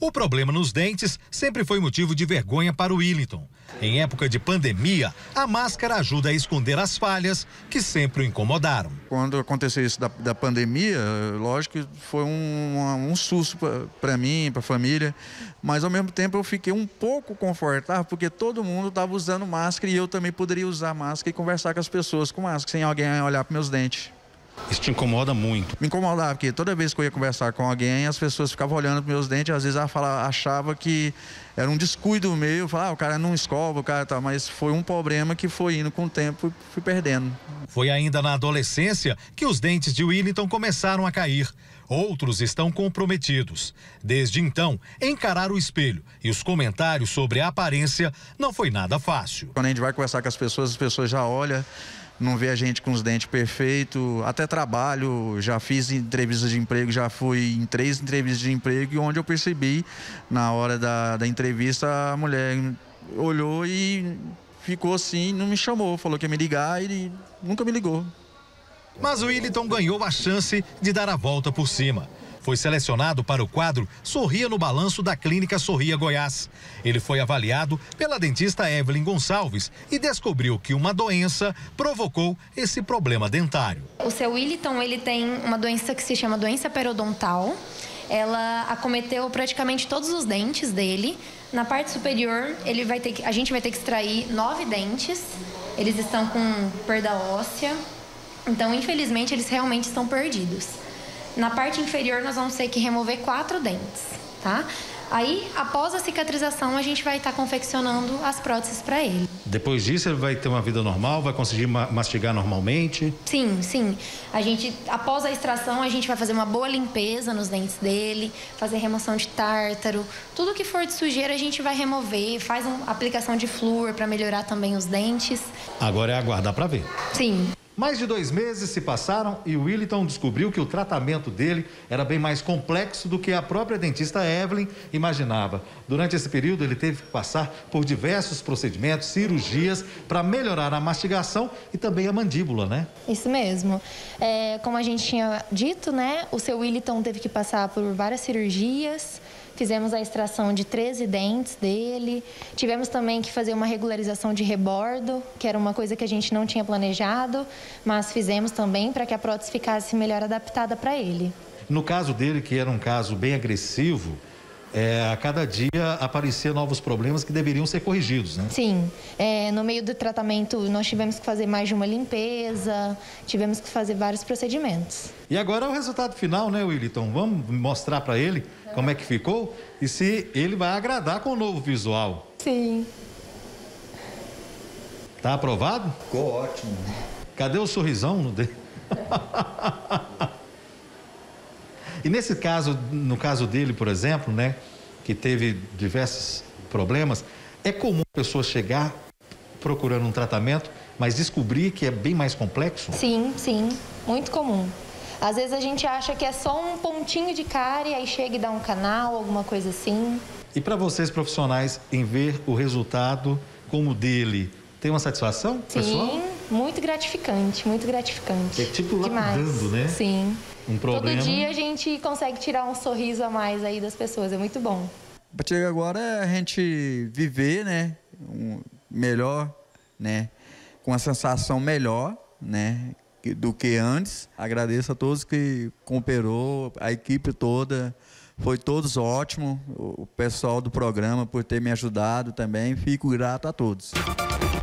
O problema nos dentes sempre foi motivo de vergonha para o Willington. Em época de pandemia, a máscara ajuda a esconder as falhas que sempre o incomodaram. Quando aconteceu isso da pandemia, lógico que foi um susto para mim, para a família, mas ao mesmo tempo eu fiquei um pouco confortável porque todo mundo estava usando máscara e eu também poderia usar máscara e conversar com as pessoas com máscara, sem alguém olhar para meus dentes. Isso te incomoda muito? Me incomodava, porque toda vez que eu ia conversar com alguém, as pessoas ficavam olhando para meus dentes, às vezes achava que era um descuido meu, falava, o cara não escova, o cara tá, mas foi um problema que foi indo com o tempo e fui perdendo. Foi ainda na adolescência que os dentes de Willington começaram a cair. Outros estão comprometidos. Desde então, encarar o espelho e os comentários sobre a aparência não foi nada fácil. Quando a gente vai conversar com as pessoas já olham, não vê a gente com os dentes perfeitos, até trabalho, já fiz entrevistas de emprego, já fui em 3 entrevistas de emprego e onde eu percebi, na hora da entrevista, a mulher olhou e ficou assim, não me chamou, falou que ia me ligar e nunca me ligou. Mas o Willington ganhou a chance de dar a volta por cima. Foi selecionado para o quadro Sorria no Balanço da Clínica Sorria Goiás. Ele foi avaliado pela dentista Evelyn Gonçalves e descobriu que uma doença provocou esse problema dentário. O seu Willington, ele tem uma doença que se chama doença periodontal. Ela acometeu praticamente todos os dentes dele. Na parte superior, a gente vai ter que extrair 9 dentes. Eles estão com perda óssea. Então, infelizmente, eles realmente estão perdidos. Na parte inferior, nós vamos ter que remover 4 dentes, tá? Aí, após a cicatrização, a gente vai estar confeccionando as próteses para ele. Depois disso, ele vai ter uma vida normal, vai conseguir mastigar normalmente? Sim, sim. Após a extração, a gente vai fazer uma boa limpeza nos dentes dele, fazer remoção de tártaro. Tudo que for de sujeira, a gente vai remover, faz uma aplicação de flúor para melhorar também os dentes. Agora é aguardar para ver. Sim. Mais de 2 meses se passaram e o Willington descobriu que o tratamento dele era bem mais complexo do que a própria dentista Evelyn imaginava. Durante esse período, ele teve que passar por diversos procedimentos, cirurgias, para melhorar a mastigação e também a mandíbula, né? Isso mesmo. Como a gente tinha dito, né? O seu Willington teve que passar por várias cirurgias. Fizemos a extração de 13 dentes dele. Tivemos também que fazer uma regularização de rebordo, que era uma coisa que a gente não tinha planejado, mas fizemos também para que a prótese ficasse melhor adaptada para ele. No caso dele, que era um caso bem agressivo, a cada dia apareciam novos problemas que deveriam ser corrigidos, né? Sim. No meio do tratamento, nós tivemos que fazer mais de uma limpeza, tivemos que fazer vários procedimentos. E agora é o resultado final, né, Willington? Vamos mostrar para ele como é que ficou e se ele vai agradar com o novo visual. Sim. Tá aprovado? Ficou ótimo. Cadê o sorrisão no dele? E nesse caso, no caso dele, por exemplo, né, que teve diversos problemas, é comum a pessoa chegar procurando um tratamento, mas descobrir que é bem mais complexo? Sim, sim, muito comum. Às vezes a gente acha que é só um pontinho de cárie, aí chega e dá um canal, alguma coisa assim. E para vocês profissionais, em ver o resultado como o dele, tem uma satisfação, pessoal? Sim, muito gratificante, muito gratificante. É tipo lapidando, né? Sim. Um problema. Todo dia a gente consegue tirar um sorriso a mais aí das pessoas, é muito bom. A partir de agora é a gente viver, né, melhor, né, com a sensação melhor, né, do que antes. Agradeço a todos que cooperou, a equipe toda, foi todos ótimos, o pessoal do programa por ter me ajudado também, fico grato a todos.